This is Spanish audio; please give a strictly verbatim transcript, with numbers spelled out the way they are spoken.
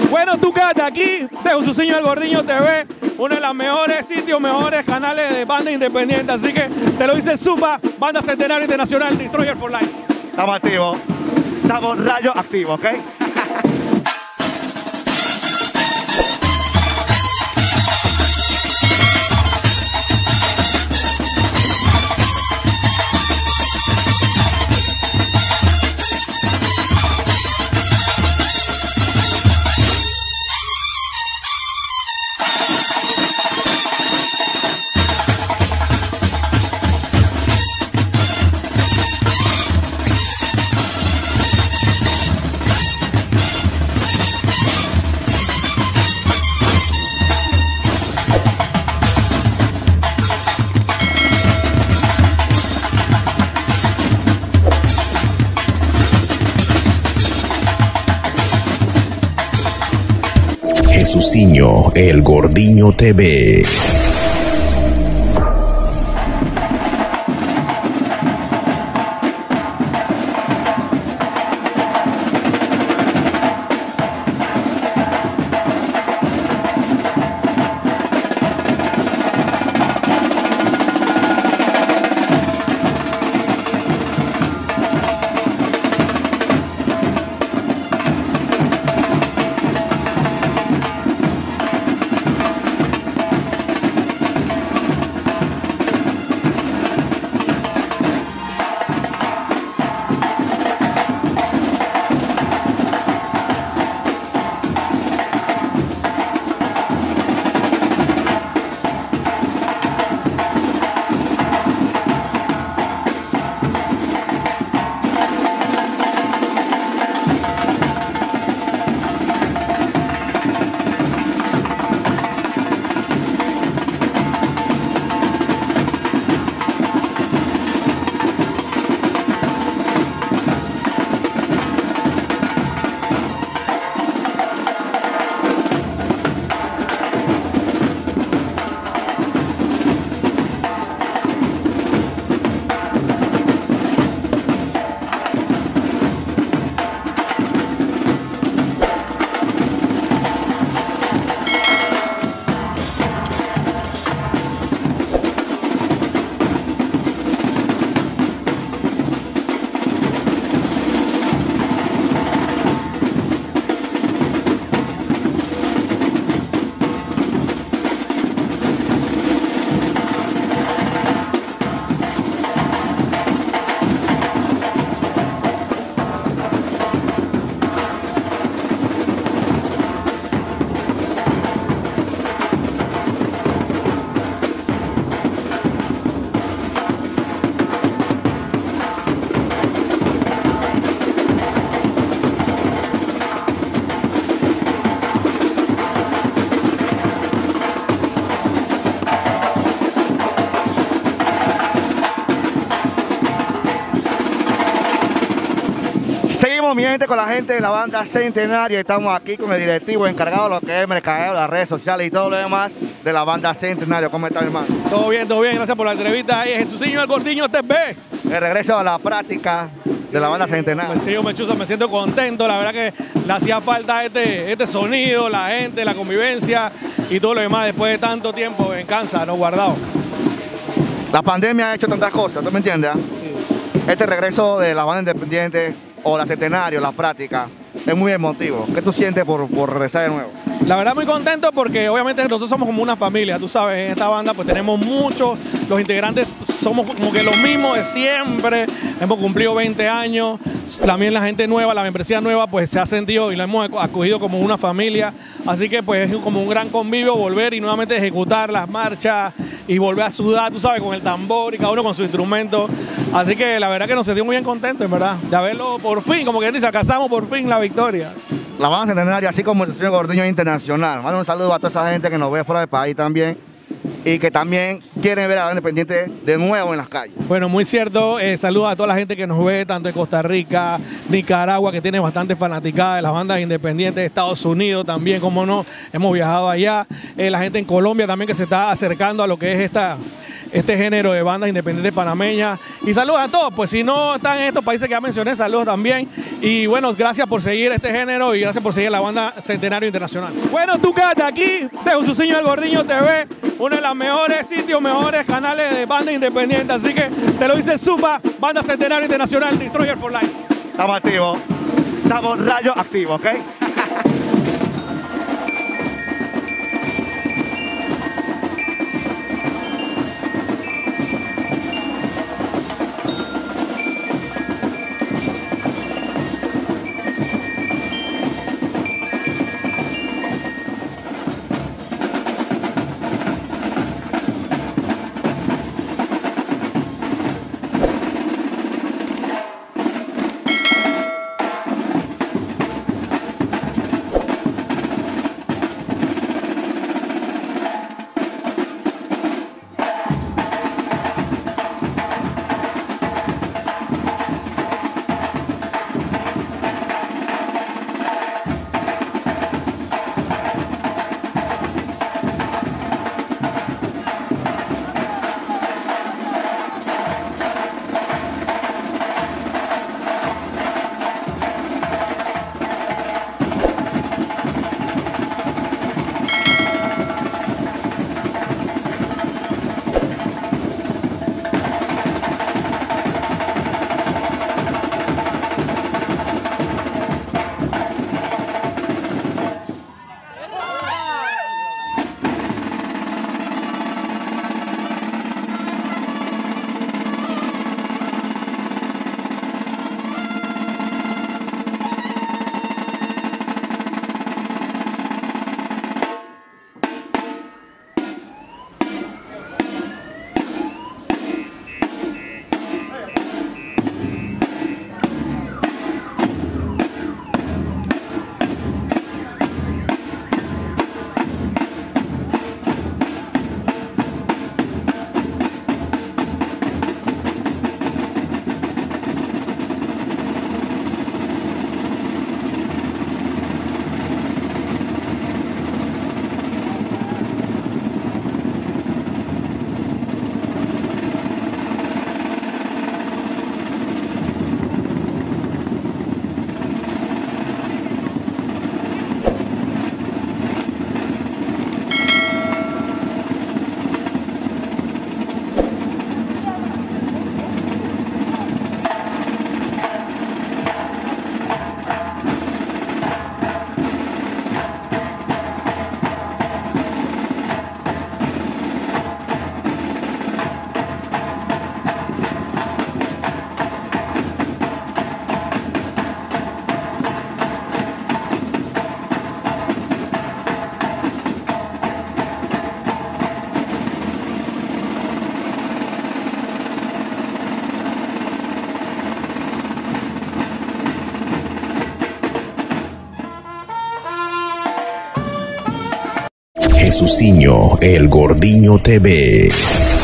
Bueno, tu casa aquí, de Jesuciño El Gordiño T V, uno de los mejores sitios, mejores canales de banda independiente. Así que te lo dice Supa, Banda Centenario Internacional, Destroyer for Life. Estamos activos, estamos rayos activos, ¿ok? Jesuciño El Gordiño T V. Mi gente, con la gente de la Banda Centenario, estamos aquí con el directivo encargado de lo que es el mercadeo, las redes sociales y todo lo demás de la Banda Centenario. ¿Cómo está, hermano? Todo bien, todo bien, gracias por la entrevista. Ahí Jesuciño El Gordiño T V. El regreso a la práctica de la Banda Centenario. Sí, Mechuza, me siento contento, la verdad que le hacía falta este, este sonido, la gente, la convivencia y todo lo demás después de tanto tiempo en Kansas, no guardado. La pandemia ha hecho tantas cosas, ¿tú me entiendes? Sí. Este regreso de la Banda Independiente o la Centenario, la práctica, es muy emotivo. ¿Qué tú sientes por, por regresar de nuevo? La verdad muy contento porque obviamente nosotros somos como una familia, tú sabes, en esta banda pues tenemos muchos, los integrantes somos como que los mismos de siempre, hemos cumplido veinte años, también la gente nueva, la membresía nueva pues se ha sentido y la hemos acogido como una familia, así que pues es como un gran convivio volver y nuevamente ejecutar las marchas y volver a sudar, tú sabes, con el tambor y cada uno con su instrumento, así que la verdad que nos sentimos muy bien contentos, en verdad, de haberlo por fin, como que dice, alcanzamos por fin la victoria. La Banda Centenario, así como el señor Gordiño Internacional. Mando un saludo a toda esa gente que nos ve fuera del país también y que también quieren ver a la Banda Independiente de nuevo en las calles. Bueno, muy cierto. Eh, saludos a toda la gente que nos ve, tanto en Costa Rica, Nicaragua, que tiene bastante fanaticada de las bandas independientes, de Estados Unidos también, como no, hemos viajado allá. Eh, la gente en Colombia también que se está acercando a lo que es esta... este género de bandas independientes panameñas. Y saludos a todos, pues si no están en estos países que ya mencioné, saludos también. Y bueno, gracias por seguir este género y gracias por seguir la banda Centenario Internacional. Bueno, tú quédate aquí, de Jesuciño El Gordiño T V, uno de los mejores sitios, mejores canales de banda independiente. Así que te lo dice Supa, banda Centenario Internacional, Destroyer for Life. Estamos activos, estamos rayos activos, ¿ok? Jesuciño El Gordiño T V.